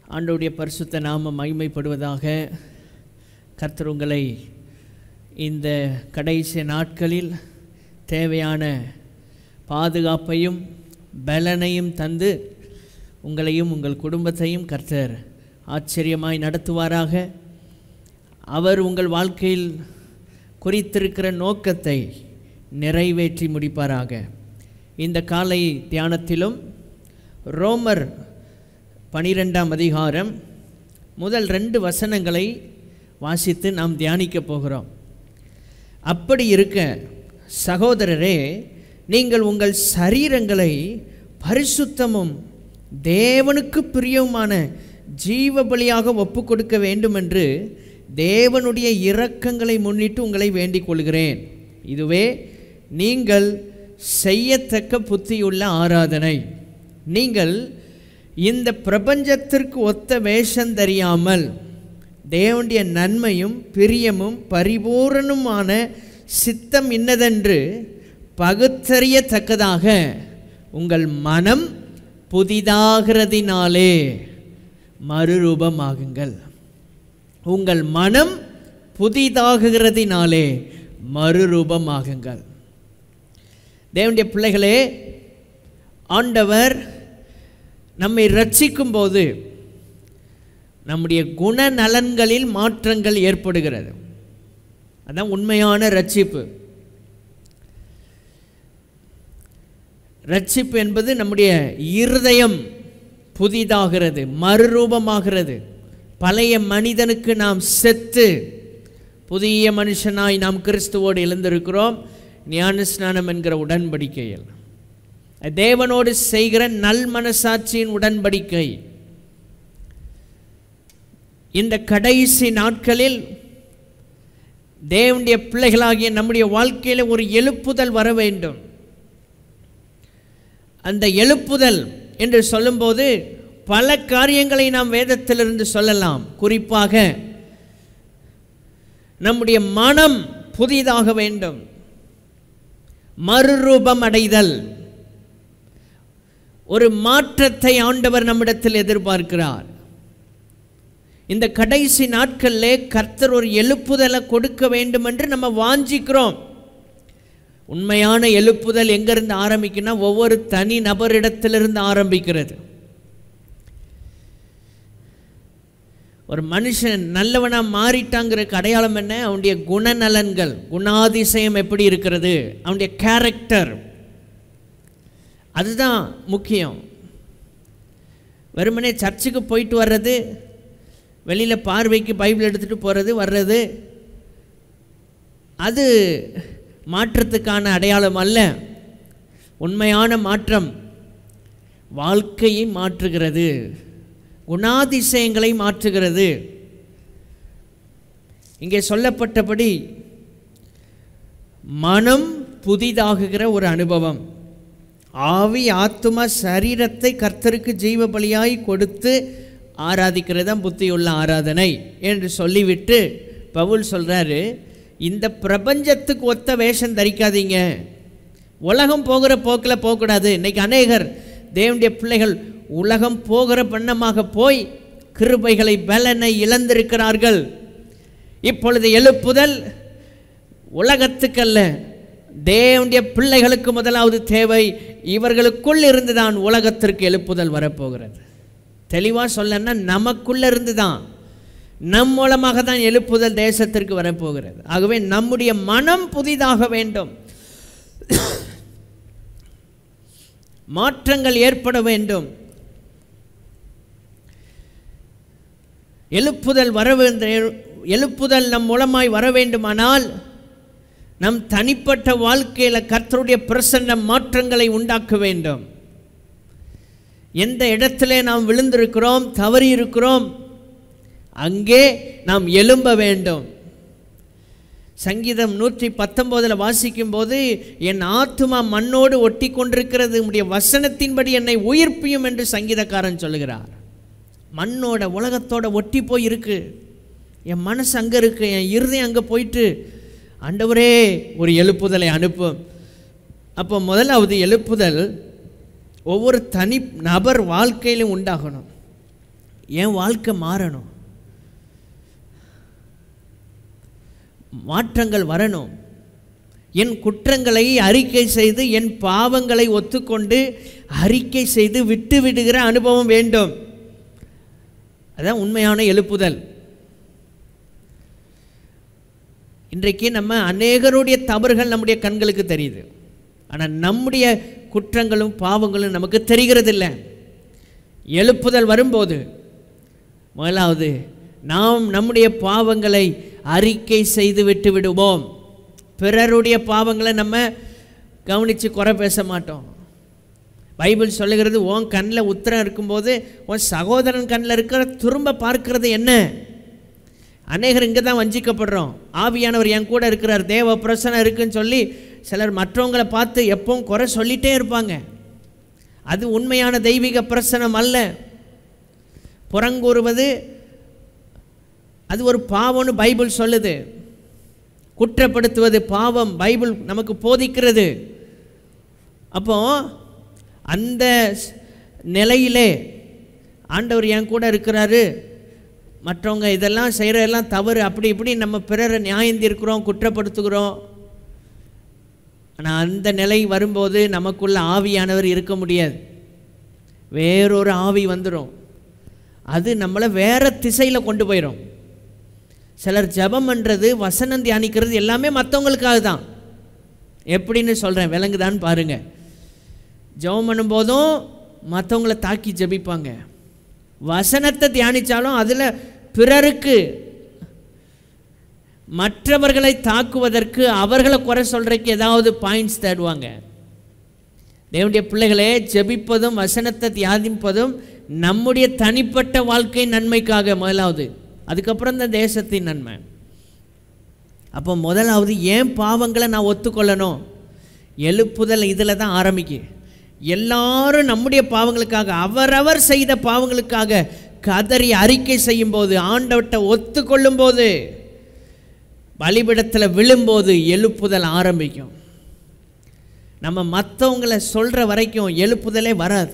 ஆண்டவருடைய பரிசுத்த நாமம் மகிமைப்படுவதாக. கர்த்தர் உங்களை இந்த கடைசி நாட்களில் தேவையான பாதுகாப்பையும் பலனையும் தந்து உங்களையும் உங்கள் குடும்பத்தையும் கர்த்தர் ஆச்சரியமாய் நடத்துவாராக. அவர் உங்கள் வாழ்க்கையில் குறித்திருக்கிற நோக்கத்தை நிறைவேற்றி முடிப்பாராக. இந்த காலை தியானத்திலும் ரோமர் 12ஆம் அதிகாரம் முதல் 2 வசனங்களை வாசித்து நாம் தியானிக்க போகிறோம். அப்படி இருக்க சகோதரரே, நீங்கள் உங்கள் சரீரங்களை பரிசுத்தமும் தேவனுக்கு பிரியவுமான ஜீவ பலியாக ஒப்பு கொடுக்க வேண்டும் என்று தேவனுடைய இரக்கங்களை முன்னிட்டு உங்களை வேண்டிக் கொள்கிறேன். இதுவே நீங்கள் செய்யத்தக்க புத்தியுள்ள ஆராதனை. நீங்கள் இந்த பிரபஞ்சத்திற்கு ஒத்த வேஷம் தெரியாமல் தேவனுடைய நன்மையும் பிரியமும் பரிபூரணமான சித்தம் இன்னதென்று பகுத்தறியத்தக்கதாக உங்கள் மனம் புதிதாகிறதினாலே மறுரூபமாகுங்கள். உங்கள் மனம் புதிதாகிறதினாலே மறுரூபமாகுங்கள். தேவனுடைய பிள்ளைகளே, ஆண்டவர் நம்மை ரட்சிக்கும் போது நம்முடைய குணநலன்களில் மாற்றங்கள் ஏற்படுகிறது. அதான் உண்மையான ரட்சிப்பு. ரட்சிப்பு என்பது நம்முடைய இருதயம் புதிதாகிறது, மறுரூபமாகிறது. பழைய மனிதனுக்கு நாம் செத்து புதிய மனுஷனாய் நாம் கிறிஸ்துவோடு எழுந்திருக்கிறோம். ஞான ஸ்நானம் என்கிற உடன்படிக்கையில் தேவனோடு செய்கிற நல் மனசாட்சியின் உடன்படிக்கை. இந்த கடைசி நாட்களில் தேவனுடைய பிள்ளைகளாகிய நம்முடைய வாழ்க்கையில் ஒரு எழுப்புதல் வர வேண்டும். அந்த எழுப்புதல் என்று சொல்லும்போது பல காரியங்களை நாம் வேதத்திலிருந்து சொல்லலாம். குறிப்பாக நம்முடைய மனம் புதிதாக வேண்டும், மறுரூபம் அடைதல். ஒரு மாற்றத்தை ஆண்டவர் நம்மிடத்தில் எதிர்பார்க்கிறார். இந்த கடைசி நாட்களிலே கர்த்தர் ஒரு எழுப்புதலை கொடுக்க வேண்டும் என்று நம்ம வாஞ்சிக்கிறோம். உண்மையான எழுப்புதல் எங்கிருந்து ஆரம்பிக்குன்னா ஒவ்வொரு தனி நபரிடத்திலிருந்து ஆரம்பிக்கிறது. ஒரு மனுஷன் நல்லவனா மாறிட்டாங்கிற அடையாளம் என்ன? அவனுடைய குணநலன்கள், குணாதிசயம் எப்படி இருக்கிறது, அவனுடைய கேரக்டர், அதுதான் முக்கியம். வெறுமனே சர்ச்சுக்கு போயிட்டு வர்றது, வெளியில் பார்வைக்கு பைபிள் எடுத்துகிட்டு போகிறது வர்றது, அது மாற்றத்துக்கான அடையாளம் அல்ல. உண்மையான மாற்றம் வாழ்க்கையை மாற்றுகிறது, குணாதிசயங்களை மாற்றுகிறது. இங்கே சொல்லப்பட்டபடி மனம் புதிதாகுகிற ஒரு அனுபவம். ஆவி ஆத்துமா சரீரத்தை கர்த்தருக்கு ஜீவ பலியாய் கொடுத்து ஆராதிக்கிறதா புத்தியுள்ள ஆராதனை என்று சொல்லிவிட்டு பவுல் சொல்கிறாரு, இந்த பிரபஞ்சத்துக்கு ஒத்த வேஷம் தரிக்காதீங்க. உலகம் போகிற போக்கில் போகக்கூடாது. இன்றைக்கி அநேகர் தேவனுடைய பிள்ளைகள் உலகம் போகிற வண்ணமாக போய் கிருபைகளை பலனை இழந்திருக்கிறார்கள். இப்பொழுது எழுப்புதல் உலகத்துக்கல்ல, தேவனுடைய பிள்ளைகளுக்கு முதலாவது தேவை. இவர்களுக்குள் இருந்து தான் உலகத்திற்கு எழுப்புதல் வரப்போகிறது. தெளிவாக சொல்லன்னா நமக்குள்ள இருந்து தான், நம் மூலமாக தான் எழுப்புதல் தேசத்திற்கு வரப்போகிறது. ஆகவே நம்முடைய மனம் புதிதாக வேண்டும், மாற்றங்கள் ஏற்பட வேண்டும். எழுப்புதல் நம் மூலமாய் வர வேண்டுமானால் நம் தனிப்பட்ட வாழ்க்கையில் கர்த்தருடைய பிரசன்ன மாற்றங்களை உண்டாக்க வேண்டும். எந்த இடத்துல நாம் விழுந்திருக்கிறோம், தவறி இருக்கிறோம், அங்கே நாம் எழும்ப வேண்டும். சங்கீதம் 119 வாசிக்கும் போது, என் ஆத்துமா மண்ணோடு ஒட்டி கொண்டிருக்கிறது, உம்முடைய வசனத்தின்படி என்னை உயிர்ப்பியும் என்று சங்கீதக்காரன் சொல்லுகிறார். மண்ணோட உலகத்தோட ஒட்டி போய் இருக்கு, என் மனசு அங்கே இருக்கு, என் இருதயம் அங்கே போயிட்டு, ஆண்டவரே ஒரு எழுப்புதலை அனுப்பும். அப்போ முதலாவது எழுப்புதல் ஒவ்வொரு தனி நபர் வாழ்க்கையிலும் உண்டாகணும். என் வாழ்க்கை மாறணும், மாற்றங்கள் வரணும். என் குற்றங்களை அறிக்கை செய்து என் பாவங்களை ஒத்துக்கொண்டு அறிக்கை செய்து விட்டு விடுகிற அனுபவம் வேண்டும். அதான் உண்மையான எழுப்புதல். இன்றைக்கு நம்ம அநேகருடைய தவறுகள் நம்முடைய கண்களுக்கு தெரியுது, ஆனால் நம்முடைய குற்றங்களும் பாவங்களும் நமக்கு தெரிகிறதில்லை. எழுப்புதல் வரும்போது முதலாவது நாம் நம்முடைய பாவங்களை அறிக்கை செய்து விட்டு விடுவோம். பிறருடைய பாவங்களை நம்ம கவனித்து குறை பேச மாட்டோம். பைபிள் சொல்லுகிறது, உன் கண்ணில் உத்திரம் இருக்கும்போது உன் சகோதரன் கண்ணில் இருக்கிற திரும்ப பார்க்கிறது என்ன? அநேகர் இங்கே தான் வஞ்சிக்கப்படுறோம். ஆவியானவர் என் கூட இருக்கிறார், தேவ பிரசனம் இருக்குன்னு சொல்லி சிலர் மற்றவங்களை பார்த்து எப்பவும் குறை சொல்லிகிட்டே இருப்பாங்க. அது உண்மையான தெய்வீக பிரசனம் அல்ல. புறங்கூறுவது அது ஒரு பாவம்னு பைபிள் சொல்லுது. குற்றப்படுத்துவது பாவம், பைபிள் நமக்கு போதிக்கிறது. அப்போ அந்த நிலையிலே ஆண்டவர் என் கூட இருக்கிறாரு, மற்றவங்க இதெல்லாம் செய்கிறதெல்லாம் தவறு, அப்படி இப்படி நம்ம பிறரை நியாயந்திருக்கிறோம், குற்றப்படுத்துகிறோம். ஆனால் அந்த நிலை வரும்போது நமக்குள்ள ஆவியானவர் இருக்க முடியாது. வேறொரு ஆவி வந்துடும், அது நம்மளை வேறு திசையில் கொண்டு போயிடும். சிலர் ஜெபம் பண்ணுறது, வசனம் தியானிக்கிறது எல்லாமே மற்றவங்களுக்காக தான். எப்படின்னு சொல்கிறேன், விளங்குதான்னு பாருங்கள். ஜெபம் பண்ணும்போதும் மற்றவங்கள தாக்கி ஜெபிப்பாங்க. வசனத்தை தியானித்தாலும் அதில் பிறருக்கு, மற்றவர்களை தாக்குவதற்கு, அவர்களை குறை சொல்கிறதுக்கு ஏதாவது பாயிண்ட்ஸ் தேடுவாங்க. தேவனுடைய பிள்ளைகளே, ஜெபிப்பதும் வசனத்தை தியானிப்பதும் நம்முடைய தனிப்பட்ட வாழ்க்கை நன்மைக்காக முதலாவது, அதுக்கப்புறம் இந்த தேசத்தின் நன்மை. அப்போ முதலாவது ஏன் பாவங்களை நான் ஒத்துக்கொள்ளணும்? எழுப்புதல் இதில் தான் ஆரம்பிக்கு. எல்லாரும் நம்முடைய பாவங்களுக்காக, அவரவர் செய்த பாவங்களுக்காக கதறி அறிக்கை செய்யும் போது, ஆண்டவர்கிட்ட ஒத்துக்கொள்ளும் போது, பலிபீடத்தில் விழும்போது எழுப்புதல் ஆரம்பிக்கும். நம்ம மற்றவங்களை சொல்கிற வரைக்கும் எழுப்புதலே வராது.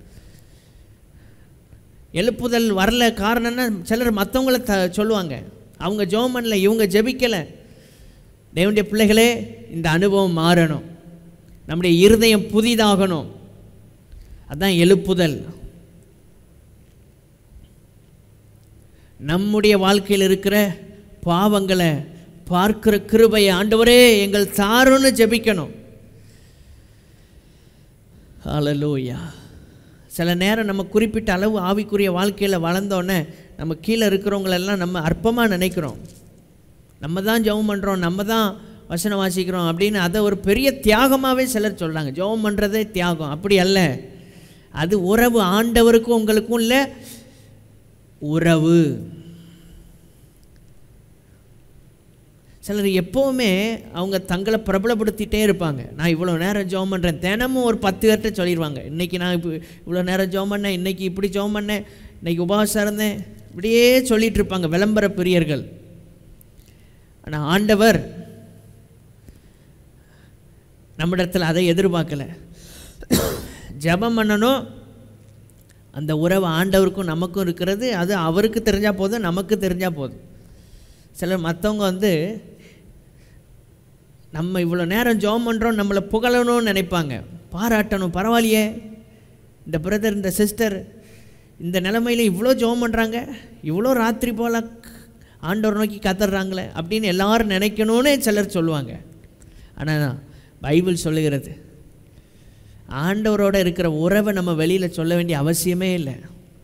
எழுப்புதல் வரல காரணம்னா சிலர் மற்றவங்கள சொல்லுவாங்க, அவங்க ஜெபம் பண்ணல, இவங்க ஜெபிக்கலை. தேவனுடைய பிள்ளைகளே, இந்த அனுபவம் மாறணும், நம்முடைய இருதயம் புதிதாகணும். அதுதான் எழுப்புதல். நம்முடைய வாழ்க்கையில் இருக்கிற பாவங்களை பார்க்கிற கிருபையை ஆண்டவரே எங்கள் தாருன்னு ஜெபிக்கணும். ஹல்லேலூயா. சில நேரம் நம்ம குறிப்பிட்ட அளவு ஆவிக்குரிய வாழ்க்கையில் வளர்ந்தோன்னே நம்ம கீழே இருக்கிறவங்களெல்லாம் நம்ம அற்பமாக நினைக்கிறோம். நம்ம தான் ஜெபம் பண்ணுறோம், நம்ம தான் வசனம் வாசிக்கிறோம் அப்படின்னு அதை ஒரு பெரிய தியாகமாகவே சிலர் சொல்கிறாங்க. ஜெபம் பண்ணுறதே தியாகம். அப்படி அல்ல, அது உறவு. ஆண்டவருக்கும் உங்களுக்கும் இல்லை உறவு. சிலர் எப்போவுமே அவங்க தங்களை பிரபலப்படுத்திகிட்டே இருப்பாங்க. நான் இவ்வளோ நேரம் ஜெபம் பண்ணுறேன், தினமும் ஒரு 10 பேர்கிட்ட சொல்லிடுவாங்க, இன்றைக்கி நான் இப்போ இவ்வளோ நேரம் ஜெபம் பண்ணேன், இன்றைக்கி இப்படி ஜெபம் பண்ணேன், இன்றைக்கி உபவாசம் இருந்தேன், இப்படியே சொல்லிகிட்டு இருப்பாங்க விளம்பர பிரியர்கள். ஆனால் ஆண்டவர் நம்மிடத்தில் அதை எதிர்பார்க்கலை. ஜெபம் பண்ணணும், அந்த உறவு ஆண்டவருக்கும் நமக்கும் இருக்கிறது, அது அவருக்கு தெரிஞ்சால் போதும், நமக்கு தெரிஞ்சால் போதும். சிலர் மற்றவங்க நம்ம இவ்வளோ நேரம் ஜெபம் பண்ணுறோம், நம்மளை புகழணும்னு நினைப்பாங்க, பாராட்டணும். பரவாயில்லையே, இந்த பிரதர் இந்த சிஸ்டர் இந்த நிலைமையில் இவ்வளோ ஜெபம் பண்ணுறாங்க, இவ்வளோ ராத்திரி போல் ஆண்டவர் நோக்கி கத்துறாங்களே அப்படின்னு எல்லாரும் நினைக்கணும்னு சிலர் சொல்லுவாங்க. ஆனால் பைபிள் சொல்லுகிறது, ஆண்டவரோட இருக்கிற உறவை நம்ம வெளியில் சொல்ல வேண்டிய அவசியமே இல்லை.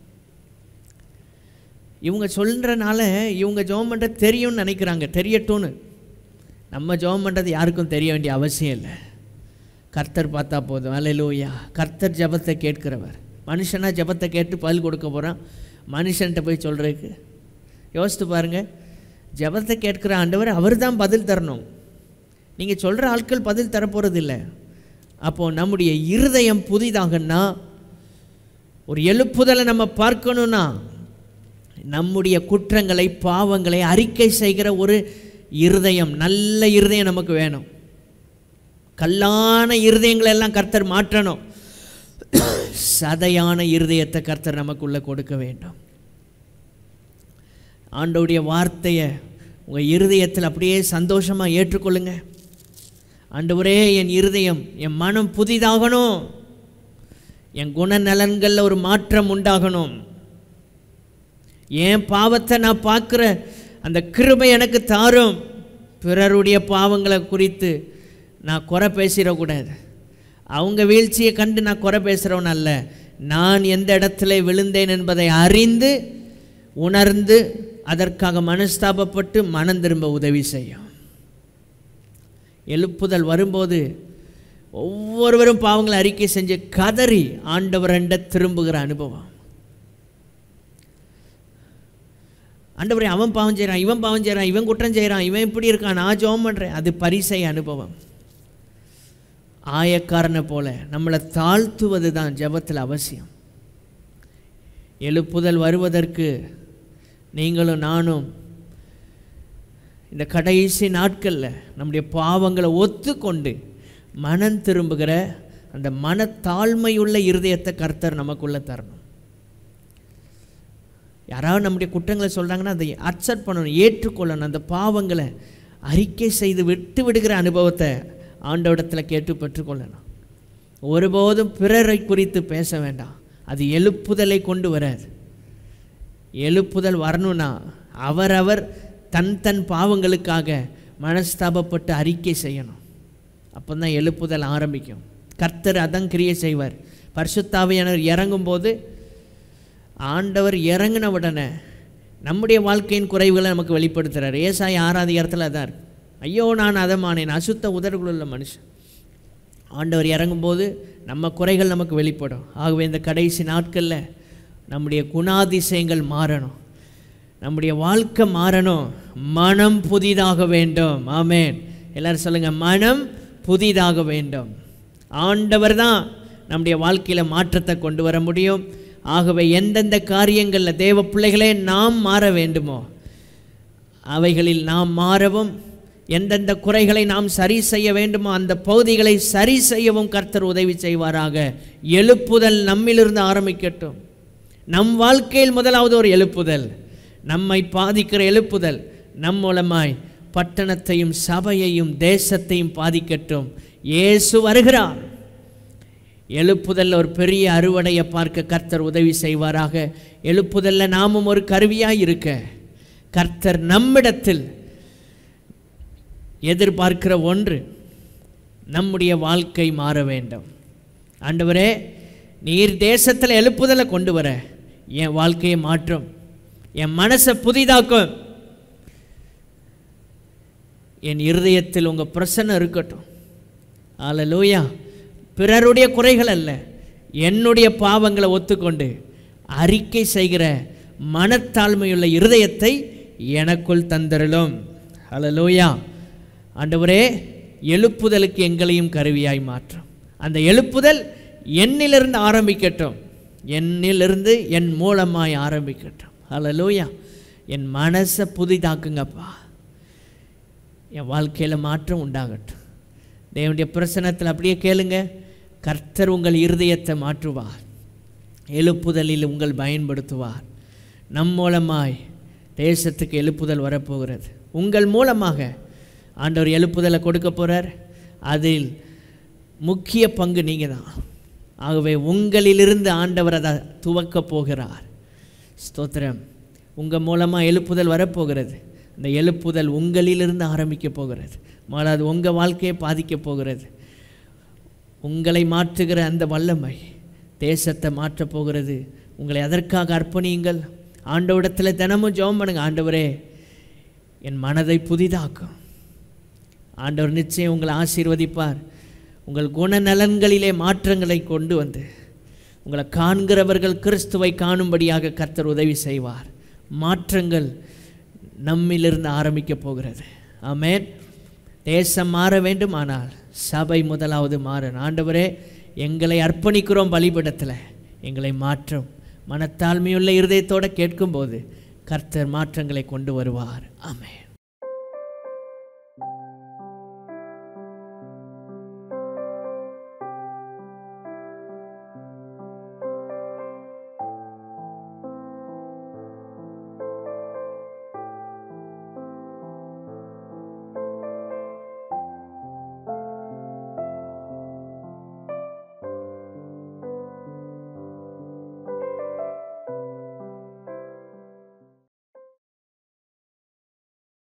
இவங்க சொல்கிறனால இவங்க ஜெபம் பண்ணுறது தெரியும்னு நினைக்கிறாங்க, தெரியட்டும்னு. நம்ம ஜெபம் பண்ணுறது யாருக்கும் தெரிய வேண்டிய அவசியம் இல்லை. கர்த்தர் பார்த்தா போதும். அல்லேலூயா. கர்த்தர் ஜெபத்தை கேட்கிறவர். மனுஷனாக ஜெபத்தை கேட்டு பதில் கொடுக்க போகிறான், மனுஷன்கிட்ட போய் சொல்கிறதுக்கு யோசித்து பாருங்கள். ஜெபத்தை கேட்குற ஆண்டவர் அவர் தான் பதில் தரணும், நீங்கள் சொல்கிற ஆட்கள் பதில் தரப்போகிறது இல்லை. அப்போது நம்முடைய இருதயம் புதிதாகன்னா, ஒரு எழுப்புதலை நம்ம பார்க்கணுன்னா, நம்முடைய குற்றங்களை பாவங்களை அறிக்கை செய்கிற ஒரு இருதயம், நல்ல இருதயம் நமக்கு வேணும். கல்லான இருதயங்களெல்லாம் கர்த்தர் மாற்றணும். சதையான இருதயத்தை கர்த்தர் நமக்குள்ளே கொடுக்க வேண்டும். ஆண்டவருடைய வார்த்தையை உங்கள் இருதயத்தில் அப்படியே சந்தோஷமாக ஏற்றுக்கொள்ளுங்க. ஆண்டவரே, என் இருதயம், என் மனம் புதிதாகணும், என் குணநலன்களில் ஒரு மாற்றம் உண்டாகணும், என் பாவத்தை நான் பார்க்குற அந்த கிருபை எனக்கு தாரும். பிறருடைய பாவங்களை குறித்து நான் குறை பேசிடக்கூடாது. அவங்க வீழ்ச்சியை கண்டு நான் குறை பேசுகிறவன் அல்ல. நான் எந்த இடத்துல விழுந்தேன் என்பதை அறிந்து உணர்ந்து அதற்காக மனஸ்தாபப்பட்டு மனம் திரும்ப உதவி செய்யும். எழுப்புதல் வரும்போது ஒவ்வொருவரும் பாவங்களை அறிக்கை செஞ்சு கதறி ஆண்டவரண்ட திரும்புகிற அனுபவம். ஆண்டவரே, அவன் பாவம் செய்கிறான், இவன் பாவம் செய்கிறான், இவன் குற்றம் செய்கிறான், இவன் இப்படி இருக்கான், நான் ஜெபம் பண்ணுறேன். அது பரிசை அனுபவம். ஆயக்காரனை போல நம்மளை தாழ்த்துவது தான் ஜெபத்தில் அவசியம். எழுப்புதல் வருவதற்கு நீங்களும் நானும் இந்த கடைசி நாட்களில் நம்முடைய பாவங்களை ஒத்துக்கொண்டு மனம் திரும்புகிற அந்த மனத்தாழ்மையுள்ள இருதயத்தை கர்த்தர் நமக்குள்ளே தரணும். யாராவது நம்முடைய குற்றங்களை சொல்கிறாங்கன்னா அதை அக்செப்ட் பண்ணணும், ஏற்றுக்கொள்ளணும். அந்த பாவங்களை அறிக்கை செய்து விட்டு விடுகிற அனுபவத்தை ஆண்டவரிடத்தில் கேட்டு பெற்றுக்கொள்ளணும். ஒருபோதும் பிறரை குறித்து பேச வேண்டாம். அது எழுப்புதலை கொண்டு வராது. எழுப்புதல் வரணும்னா அவரவர் தன் தன் பாவங்களுக்காக மனஸ்தாபப்பட்டு அறிக்கை செய்யணும். அப்போ தான் எழுப்புதல் ஆரம்பிக்கும். கர்த்தர் அதான் கிரியை செய்வார். பரிசுத்த ஆவியானவர் இறங்கும்போது ஆண்டவர் இறங்கின உடனே நம்முடைய வாழ்க்கையின் குறைவுகளை நமக்கு வெளிப்படுத்துகிறார். ஏசாயா 6 அதிகாரத்தில் அதான் இருக்கு. ஐயோ, நான் அதமானேன், அசுத்த உதடுகளுள்ள மனுஷன். ஆண்டவர் இறங்கும்போது நம்ம குறைகள் நமக்கு வெளிப்படும். ஆகவே இந்த கடைசி நாட்களில் நம்முடைய குணாதிசயங்கள் மாறணும், நம்முடைய வாழ்க்கை மாறணும். மனம் புதிதாக வேண்டும். ஆமென். எல்லாரும் சொல்லுங்கள், மனம் புதிதாக வேண்டும். ஆண்டவர் தான் நம்முடைய வாழ்க்கையில் மாற்றத்தை கொண்டு வர முடியும். ஆகவே எந்தெந்த காரியங்களில் தேவ பிள்ளைகளே நாம் மாற வேண்டுமோ அவைகளில் நாம் மாறவும், எந்தெந்த குறைகளை நாம் சரி செய்ய வேண்டுமோ அந்த பகுதிகளை சரி செய்யவும் கர்த்தர் உதவி செய்வாராக. எழுப்புதல் நம்மிலிருந்து ஆரம்பிக்கட்டும். நம் வாழ்க்கையில் முதலாவது ஒரு எழுப்புதல், நம்மை பாதிக்கிற எழுப்புதல் நம் மூலமாய் பட்டணத்தையும் சபையையும் தேசத்தையும் பாதிக்கட்டும். இயேசு வருகிறார். எழுப்புதல் ஒரு பெரிய அறுவடையை பார்க்க கர்த்தர் உதவி செய்வாராக. எழுப்புதலில் நாமும் ஒரு கருவியாக இருக்க கர்த்தர் நம்மிடத்தில் எதிர்பார்க்கிற ஒன்று, நம்முடைய வாழ்க்கை மாற வேண்டும். ஆண்டவரே, நீர் தேசத்தில் எழுப்புதலை கொண்டு வர என் வாழ்க்கையை மாற்றும், என் மனசை புதிதாக்கும், என் இருதயத்தில் உங்கள் பிரசன்னம் இருக்கட்டும். அல்லேலூயா. பிறருடைய குறைகள் அல்ல, என்னுடைய பாவங்களை ஒத்துக்கொண்டு அறிக்கை செய்கிற மனத்தாழ்மையுள்ள இருதயத்தை எனக்குள் தந்தருளும். அல்லேலூயா. ஆண்டவரே, எழுப்புதலுக்கு எங்களையும் கருவியாய் மாற்றும். அந்த எழுப்புதல் என்னிலிருந்து ஆரம்பிக்கட்டும், என்னிலிருந்து என் மூலமாய் ஆரம்பிக்கட்டும். அல்லேலூயா. என் மனசை புதிதாக்குங்கப்பா, என் வாழ்க்கையில் மாற்றம் உண்டாகட்டும். தேவனுடைய பிரசன்னத்தில் அப்படியே கேளுங்க. கர்த்தர் உங்கள் இருதயத்தை மாற்றுவார், எழுப்புதலில் உங்கள் பயன்படுத்துவார். நம் மூலமாய் தேசத்துக்கு எழுப்புதல் வரப்போகிறது. உங்கள் மூலமாக ஆண்டவர் எழுப்புதலை கொடுக்க போகிறார். அதில் முக்கிய பங்கு நீங்கள் தான். ஆகவே உங்களிலிருந்து ஆண்டவர் அதை துவக்க போகிறார். ஸ்தோத்திரம். உங்கள் மூலமாக எழுப்புதல் வரப்போகிறது. அந்த எழுப்புதல் உங்களிலிருந்து ஆரம்பிக்க போகிறது. அது உங்கள் வாழ்க்கையை பாதிக்க போகிறது. உங்களை மாற்றுகிற அந்த வல்லமை தேசத்தை மாற்றப் போகிறது. உங்களை அதற்காக அர்ப்பணியுங்கள். ஆண்டவரிடத்தில் தினமும் ஜெபம் பண்ணுங்க. ஆண்டவரே, என் மனதை புதிதாக்கும். ஆண்டவர் நிச்சயம் உங்களை ஆசீர்வதிப்பார். உங்கள் குணநலன்களிலே மாற்றங்களை கொண்டு வந்து உங்களை காண்கிறவர்கள் கிறிஸ்துவை காணும்படியாக கர்த்தர் உதவி செய்வார். மாற்றங்கள் நம்மிலிருந்து ஆரம்பிக்க போகிறது. ஆமென். தேசம் மாற வேண்டுமானால் சபை முதலாவது மாறணும். ஆண்டவரே, எங்களை அர்ப்பணிக்கிறோம் பலிபீடத்தில், எங்களை மாற்றும். மனத்தாழ்மையுள்ள இருதயத்தோடு கேட்கும்போது கர்த்தர் மாற்றங்களை கொண்டு வருவார். ஆமென்.